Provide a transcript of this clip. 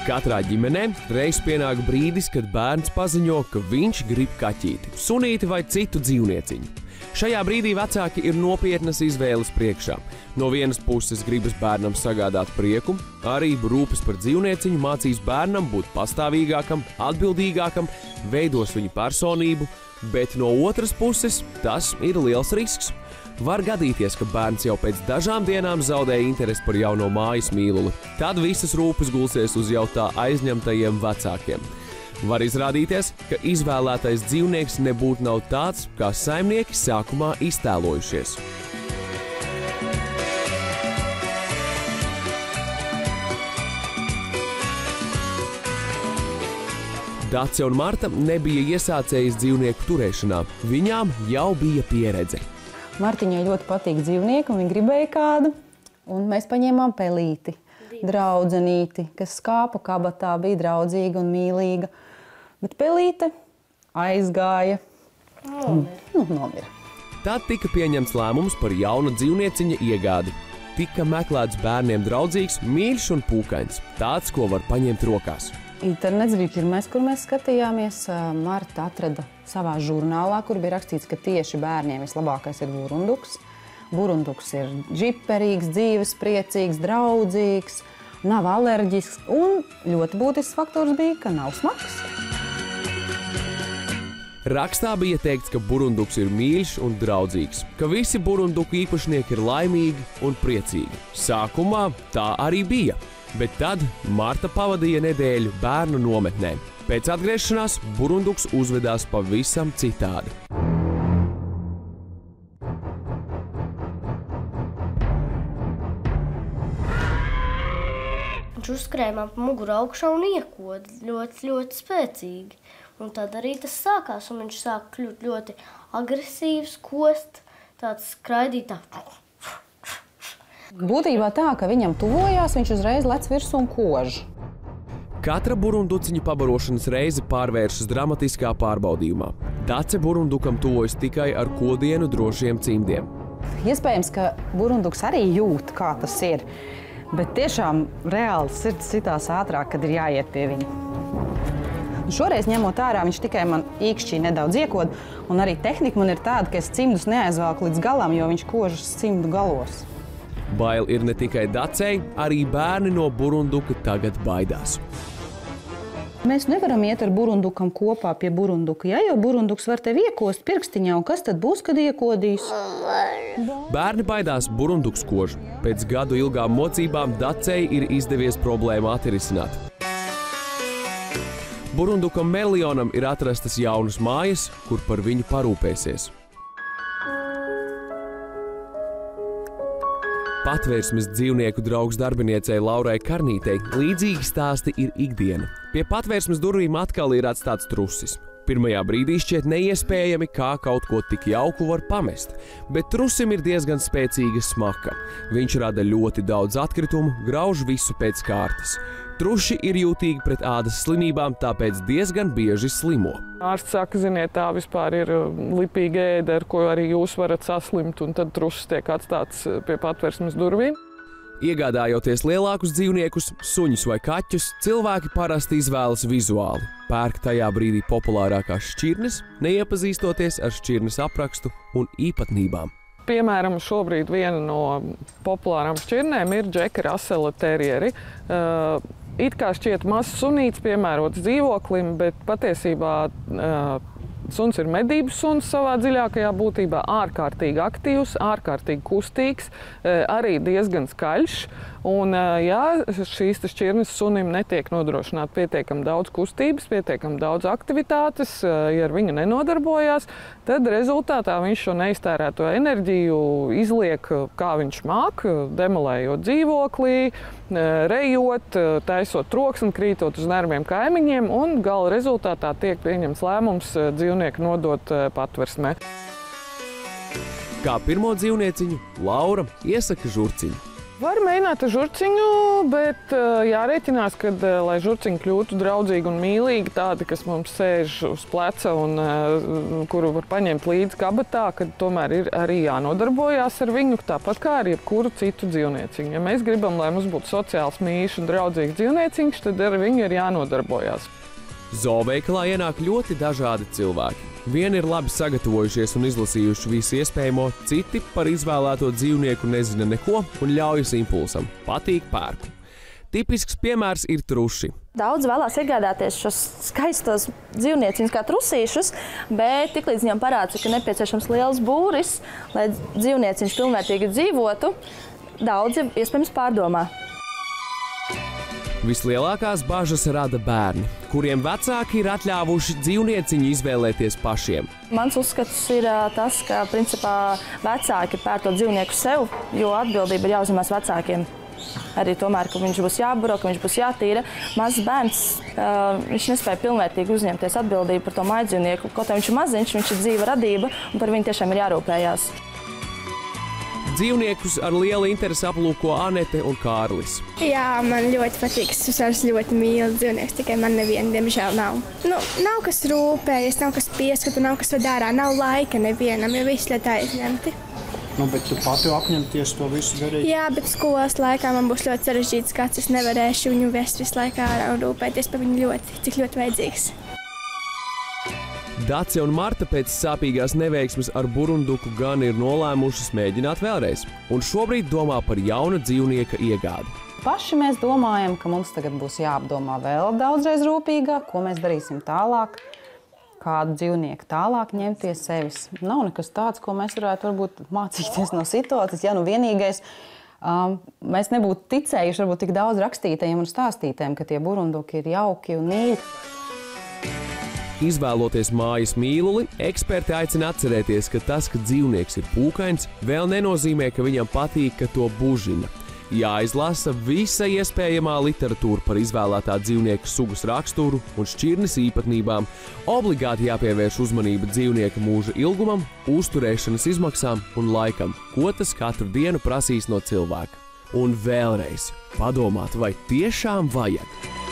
Katrā ģimenē reiz pienāk brīdis, kad bērns paziņo, ka viņš grib kaķīti, sunīti vai citu dzīvnieciņu. Šajā brīdī vecāki ir nopietnas izvēles priekšā. No vienas puses gribas bērnam sagādāt prieku, arī rūpes par dzīvnieciņu mācīs bērnam būt pastāvīgākam, atbildīgākam, veidos viņa personību, bet no otras puses tas ir liels risks. Var gadīties, ka bērns jau pēc dažām dienām zaudē interesi par jauno mājas mīluli. Tad visas rūpes gulsies uz jau tā aizņemtajiem vecākiem. Var izrādīties, ka izvēlētais dzīvnieks nebūtu nav tāds, kā saimnieki sākumā iztēlojušies. Dace un Marta nebija iesācējas dzīvnieku turēšanā. Viņām jau bija pieredze. Martiņai ļoti patīk dzīvnieki, un viņa gribēja kādu, un mēs paņēmām pelīti, draudzenīti, kas skāpa kabatā, bija draudzīga un mīlīga. Bet pelīte aizgāja un nomira. Tad tika pieņemts lēmums par jaunu dzīvnieciņa iegādi. Tika meklēts bērniem draudzīgs, mīļš un pūkains, tāds, ko var paņemt rokās. Internets bija pirmais, kur mēs skatījāmies. Marta atrada savā žurnālā, kur bija rakstīts, ka tieši bērniem vislabākais ir burunduks. Burunduks ir džiperīgs, dzīvespriecīgs, draudzīgs, nav alerģisks, un ļoti būtisks faktors bija, ka nav smags. Rakstā bija teikts, ka burunduks ir mīļš un draudzīgs, ka visi burunduku īpašnieki ir laimīgi un priecīgi. Sākumā tā arī bija. Bet tad Marta pavadīja nedēļu bērnu nometnē. Pēc atgriešanās burunduks uzvedās pavisam citādi. Viņš uzskrēja man pa muguru augšā un iekoda ļoti spēcīgi. Un tad arī tas sākās, un viņš sāka kļūt ļoti agresīvs, kost, tāds skraidīt tā. Būtībā tā, ka viņam tuvojās, viņš uzreiz lec virsū un kož. Katra burunduciņa pabarošanas reize pārvēršas dramatiskā pārbaudījumā. Dace burundukam tuvojas tikai ar kodienu drošiem cimdiem. Iespējams, ka burunduks arī jūt, kā tas ir, bet tiešām reāli sirds sitās ātrāk, kad ir jāiet pie viņa. Šoreiz ņemot ārā, viņš tikai man īkšķī nedaudz iekod, un arī tehnika man ir tāda, ka es cimdus neaizvelku līdz galam, jo viņš kožas cimdu galos. Bail ir ne tikai Dacei, arī bērni no burunduka tagad baidās. Mēs nevaram iet ar burundukam kopā pie burunduka, jo burunduks var tevi iekost pirkstiņā, un kas tad būs, kad iekodīs? Bērni baidās burunduks kožu. Pēc gadu ilgām mocībām Dacei ir izdevies problēmu atrisināt. Burundukam Melionam ir atrastas jaunas mājas, kur par viņu parūpēsies. Patvērsmes dzīvnieku draugs darbiniecei Laurai Karnītei līdzīgi stāsti ir ikdiena. Pie patvērsmes durvīm atkal ir atstāts trusis. Pirmajā brīdī šķiet neiespējami, kā kaut ko tik jauku var pamest, bet trusim ir diezgan spēcīga smaka. Viņš rada ļoti daudz atkritumu, grauž visu pēc kārtas. Truši ir jūtīgi pret ādas slimībām, tāpēc diezgan bieži slimo. Ārsts saka, ziniet, tā vispār ir lipīga ēda, ar ko arī jūs varat saslimt, un tad trušs tiek atstāts pie patvērsmes durvīm. Iegādājoties lielākus dzīvniekus, suņus vai kaķus, cilvēki parasti izvēlas vizuāli. Pērk tajā brīdī populārākās šķirnes, neiepazīstoties ar šķirnes aprakstu un īpatnībām. Piemēram, šobrīd viena no populārām šķirnēm ir Džeka Rasela terieri. It kā šķiet mazs sunīts piemērots dzīvoklim, bet patiesībā suns ir medības suns savā dziļākajā būtībā, ārkārtīgi aktīvs, ārkārtīgi kustīgs, arī diezgan skaļš. Un, ja šīs šķirnes sunim netiek nodrošināt pietiekami daudz kustības, pietiekami daudz aktivitātes, ja ar viņu nenodarbojās, tad rezultātā viņš šo neiztērēto enerģiju izliek, kā viņš māk, demolējot dzīvoklī, rejot, taisot troksni, krītot uz nerviem kaimiņiem, un gala rezultātā tiek pieņemts lēmums dzīvnieku nodot patversmē. Kā pirmo dzīvnieciņu, Laura iesaka žurciņu. Var mēģināt ar žurciņu, bet jārēķinās, ka, lai žurciņi kļūtu draudzīgi un mīlīgi, tādi, kas mums sēž uz pleca un kuru var paņemt līdzi kabatā, kad tomēr ir arī jānodarbojās ar viņu, tāpat kā ar jebkuru citu dzīvnieciņu. Ja mēs gribam, lai mums būtu sociāls, mīļš un draudzīgs dzīvnieciņš, tad ar viņu ir jānodarbojās. Zooveikalā ienāk ļoti dažādi cilvēki. Vieni ir labi sagatavojušies un izlasījuši visu iespējamo, citi par izvēlēto dzīvnieku nezina neko un ļaujas impulsam. Patīk pērku. Tipisks piemērs ir truši. Daudz vēlās iegādāties šos skaistos dzīvnieciņus kā trusīšus, bet tiklīdz viņam parāda, ka nepieciešams liels būris, lai dzīvnieciņš pilnvērtīgi dzīvotu, daudzi iespējams pārdomā. Vislielākās bažas rada bērni, kuriem vecāki ir atļāvuši dzīvnieciņu izvēlēties pašiem. Mans uzskats ir tas, ka principā vecāki pērk to dzīvnieku sev, jo atbildība ir jāuzņemās vecākiem. Arī tomēr, ka viņš būs jābaro, ka viņš būs jātīra. Mazs bērns, viņš nespēja pilnvērtīgi uzņemties atbildību par to mājdzīvnieku. Kaut kā viņš ir maziņš, viņš ir dzīva radība un par viņu tiešām ir jārūpējās. Dzīvniekus ar lielu interesi aplūko Anete un Kārlis. Jā, man ļoti patīk. Es ļoti mīlu dzīvniekus, tikai man neviena, diemžēl, nav. Nav kas rūpējas, nav kas pieskata, nav kas ved ārā, nav laika nevienam, jo viss ļoti aizņemti. Bet tu pati apņemties to visu darīt? Jā, bet skolas laikā man būs ļoti sarežģīts skats. Es nevarēšu viņu vest visu laiku ārā un rūpēties par viņu cik ļoti vajadzīgs. Dace un Marta pēc sāpīgās neveiksmes ar burunduku gan ir nolēmušas mēģināt vēlreiz, un šobrīd domā par jauna dzīvnieka iegādi. Paši mēs domājam, ka mums tagad būs jāapdomā vēl daudzreiz rūpīgāk, ko mēs darīsim tālāk, kādu dzīvnieku tālāk ņemt pie sevis. Nav nekas tāds, ko mēs varētu varbūt mācīties no situācijas. Ja nu vienīgais, mēs nebūtu ticējuši varbūt tik daudz rakstītājiem un stāstītājiem, ka tie burunduki ir jauki un mīļi. Izvēloties mājas mīluli, eksperti aicina atcerēties, ka tas, ka dzīvnieks ir pūkains, vēl nenozīmē, ka viņam patīk, ka to bužina. Jāizlasa visa iespējamā literatūra par izvēlētā dzīvnieka sugas raksturu un šķirnes īpatnībām, obligāti jāpievērš uzmanība dzīvnieka mūža ilgumam, uzturēšanas izmaksām un laikam, ko tas katru dienu prasīs no cilvēka. Un vēlreiz padomāt, vai tiešām vajag.